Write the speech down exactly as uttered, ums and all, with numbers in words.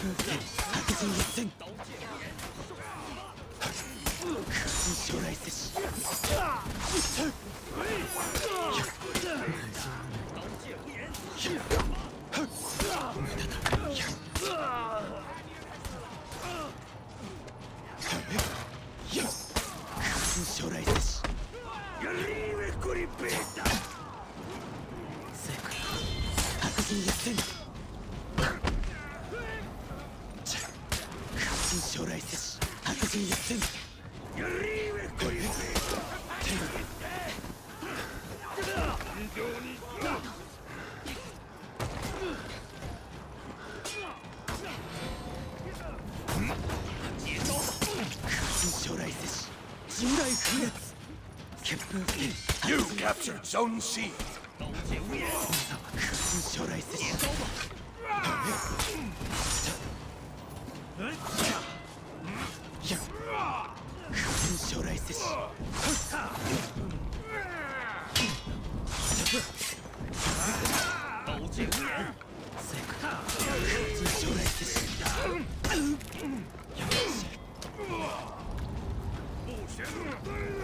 風剣白人一戦将来せし将来せし白人一戦将来せし白人一戦将来せし人雷風月血風剣 You captured Zone C. 将来せし将来せし将来せし不行。